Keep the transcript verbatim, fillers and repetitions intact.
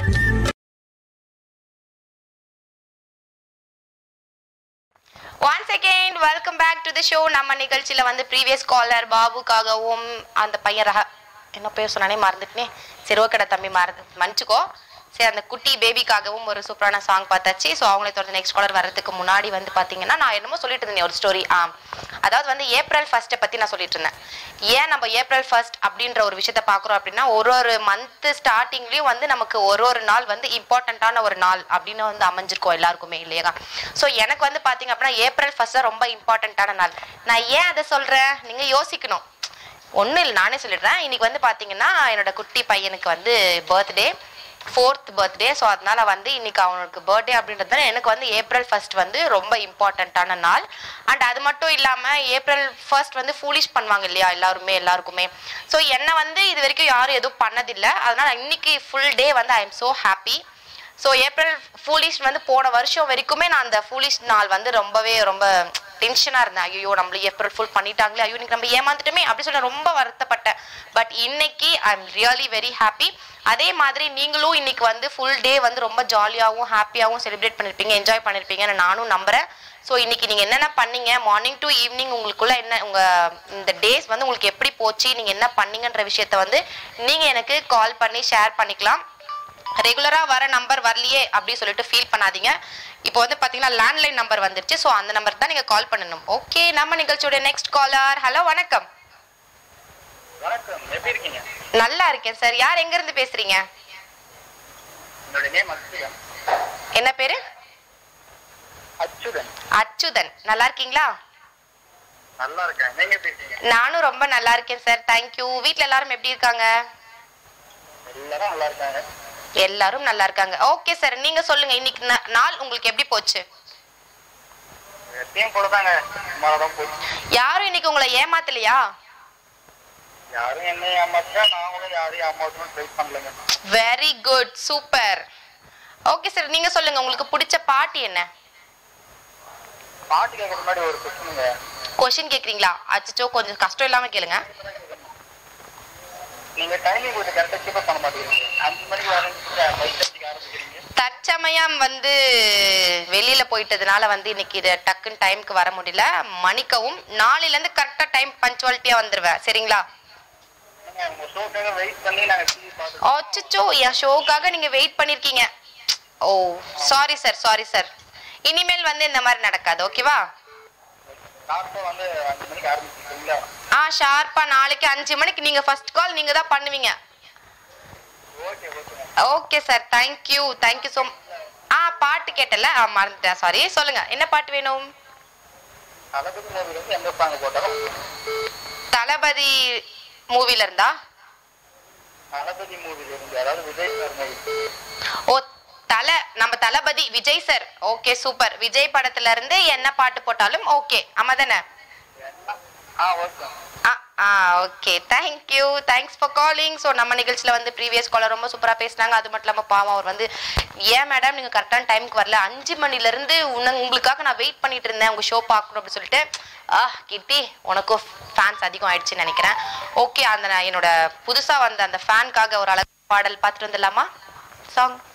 Once again, welcome back to the show. நம்ம நிகழ்ச்சியில வந்து previous caller பாபுக்காகவும் அந்த பையன் ரஹ என்ன பேர் சொன்னானே மறந்துட்டேனே. சரி ஓகேடா தம்பி மறந்து மன்னிச்சுக்கோ. சரி அந்த குட்டி பேபிக்காகவும் ஒரு சூப்பரான சாங் பார்த்தாச்சு. ஸோ அவங்களே தொடர்ந்து நெக்ஸ்ட் காலர் வர்றதுக்கு முன்னாடி வந்து பார்த்தீங்கன்னா நான் என்னமோ சொல்லிட்டு இருந்தேன் ஒரு ஸ்டோரி. ஆ அதாவது வந்து ஏப்ரல் ஃபர்ஸ்ட்டை பற்றி நான் சொல்லிட்டு இருந்தேன். ஏன் நம்ம ஏப்ரல் ஃபர்ஸ்ட் அப்படின்ற ஒரு விஷயத்த பார்க்குறோம் அப்படின்னா ஒரு ஒரு மந்த் ஸ்டார்டிங்லேயும் வந்து நமக்கு ஒரு ஒரு நாள் வந்து இம்பார்ட்டண்ட்டான ஒரு நாள் அப்படின்னு வந்து அமைஞ்சிருக்கோம் எல்லாருக்குமே இல்லையா. ஸோ எனக்கு வந்து பார்த்தீங்க அப்படின்னா ஏப்ரல் ஃபர்ஸ்ட் ரொம்ப இம்பார்ட்டண்ட்டான நாள். நான் ஏன் அதை சொல்கிறேன் நீங்கள் யோசிக்கணும். ஒன்றும் இல்லை நானே சொல்லிடுறேன். இன்னைக்கு வந்து பார்த்தீங்கன்னா என்னோட குட்டி பையனுக்கு வந்து பர்த்டே ஃபோர்த் பர்த்டே. ஸோ அதனால வந்து இன்னைக்கு அவனுக்கு பர்த்டே அப்படின்றதுனால எனக்கு வந்து ஏப்ரல் ஃபர்ஸ்ட் வந்து ரொம்ப இம்பார்ட்டண்ட்டான நாள். அண்ட் அது மட்டும் இல்லாமல் ஏப்ரல் ஃபர்ஸ்ட் வந்து ஃபூலிஷ் பண்ணுவாங்க இல்லையா எல்லாருமே எல்லாருக்குமே. ஸோ என்னை வந்து இது வரைக்கும் யாரும் எதுவும் பண்ணதில்லை. அதனால இன்னைக்கு ஃபுல் டே வந்து I am so happy. So April foolish வந்து போன வருஷம் வரைக்குமே நான் அந்த ஃபூலிஷ் நாள் வந்து ரொம்பவே ரொம்ப டென்ஷனாக இருந்தேன். ஐயோ நம்மள ஏப்ரல் ஃபுல் பண்ணிட்டாங்களே, ஐயோ இன்னைக்கு நம்ம ஏமாந்துட்டுமே அப்படி சொல்லி ரொம்ப வருத்தப்பட்டேன். பட் இன்னைக்கு I am really very happy. அதே மாதிரி நீங்களும் இன்னைக்கு வந்து ஃபுல் டே வந்து ரொம்ப ஜாலியாகவும் ஹாப்பியாகவும் செலிப்ரேட் பண்ணியிருப்பீங்க, என்ஜாய் பண்ணியிருப்பீங்கன்னு நானும் நம்புறேன். ஸோ இன்னைக்கு நீங்கள் என்னென்ன பண்ணீங்க, மார்னிங் டு ஈவினிங் உங்களுக்குள்ள என்ன உங்கள் இந்த டேஸ் வந்து உங்களுக்கு எப்படி போச்சு, நீங்கள் என்ன பண்ணீங்கன்ற விஷயத்த வந்து நீங்கள் எனக்கு கால் பண்ணி ஷேர் பண்ணிக்கலாம். ரெகுலரா வர நம்பர் வரலையே அப்படின்னு சொல்லிட்டு ஃபீல் பண்ணாதீங்க. இப்போ வந்து பாத்தீங்கன்னா லேண்ட்லைன் நம்பர் வந்துருச்சு. ஸோ அந்த நம்பர் தான் நீங்க கால் பண்ணணும். ஓகே, நம்ம நிகழ்ச்சியோட நெக்ஸ்ட் காலர். ஹலோ வணக்கம். வணக்கம், எப்படி இருக்கீங்க? நல்லா இருக்கேன் சார். யார் எங்க இருந்து பேசுறீங்க? என்னோட நேம் அச்சுதன். என்ன பேரு? அச்சுதன். அச்சுதன். நல்லா இருக்கீங்களா? நல்லா இருக்கேன். நீங்க எப்படி இருக்கீங்க? நானும் ரொம்ப நல்லா இருக்கேன் சார். தேங்க்யூ. வீட்ல எல்லாரும் எப்படி இருக்காங்க? எல்லாரும் நல்லா இருக்காங்க. எல்லாரும் நல்லா இருக்காங்க. ஓகே சார், நீங்க சொல்லுங்க இன்னைக்கு நாள் உங்களுக்கு எப்படி போச்சு? டீம் போல தாங்க சுமாரா போச்சு. யாரும் இன்னைக்கு உங்களை ஏமாத்தலையா? யாரும் என்ன ஏமாத்தல, நாங்களும் யாரையும் ஏமாத்தணும் ட்ரை பண்ணலங்க. Very good, super. Okay sir, நீங்க சொல்லுங்க உங்களுக்கு பிடிச்ச பாட்டு என்ன? பாட்டு கேட்கற முன்னாடி ஒரு கொஸ்டினுங்க. கொஸ்டின் கேக்குறீங்களா? அச்சோ கொஞ்சம் கஷ்டம் இல்லாம கேளுங்க. நீங்க டைமிங் கொஞ்சம் கரெக்டா கீப் பண்ண மாட்டீங்க. அஞ்சு மணிக்கு ஆரம்பிச்சு ஃபைவ் தேர்ட்டிக்கு ஆரம்பிக்கிறீங்க. தற்சமயம் வந்து வெளியில போயிட்டதுனால வந்து இன்னைக்கு டக்குன்னு டைமுக்கு வர முடியல. மணிக்கவும். நாளையில இருந்து கரெக்டா டைம் பஞ்சுவாலிட்டியா வந்துருவேன். சரிங்களா? உங்க ஷோக்காக வெயிட் பண்ணி நாங்க டிவி பார்த்து. அச்சோ, என் ஷோக்காக நீங்க வெயிட் பண்ணிருக்கீங்க. Oh sorry sir, sorry sir. இனிமேல் வந்து இந்த மாதிரி நடக்காது. ஓகேவா? ஷார்ப்பா வந்து அஞ்சு மணிக்கு ஆரம்பிச்சிருக்கீங்களா? ஆ ஷார்ப்பா நாளைக்கு அஞ்சு மணிக்கு நீங்க ஃபர்ஸ்ட் கால் நீங்க தான் பண்ணுவீங்க. Okay okay. Okay sir, thank you thank you so. ஆ பாட்டு கேட்டல, ஆ மறந்துட்டேன், சாரி. சொல்லுங்க என்ன பாட்டு வேணும்? தளபதி மூவில இருந்து எந்த சாங் போட்டாலும். தளபதி மூவில இருந்தா? தளபதி மூவில இருந்து, அதாவது Vijay sir movie. Oh Thala நம்ம Thalapathy Vijay sir. Okay super. Vijay படத்துல இருந்து என்ன பாட்டு போட்டாலும் ஓகே. ஆமாதானே? ஆ ஓகே. ஆ ஆ okay, thank you, thanks for calling. So நம்ம நிகழ்ச்சியில் வந்து ப்ரீவியஸ் காலர் ரொம்ப சூப்பராக பேசினாங்க. அது மட்டும் இல்லாமல் பாவம் அவர் வந்து ஏன் மேடம் நீங்கள் கரெக்டான டைமுக்கு வரல, அஞ்சு மணிலேருந்து உன்ன உங்களுக்காக நான் வெயிட் பண்ணிட்டு இருந்தேன் உங்கள் ஷோ பார்க்கணும் அப்படின்னு சொல்லிட்டு. ஆ கிட்டி உனக்கும் ஃபேன்ஸ் அதிகம் ஆயிடுச்சுன்னு நினைக்கிறேன். ஓகே, அந்த என்னோட புதுசாக வந்த அந்த ஃபேனுக்காக ஒரு அழகு பாடல் பார்த்துட்டு வந்துடலாமா? சாங்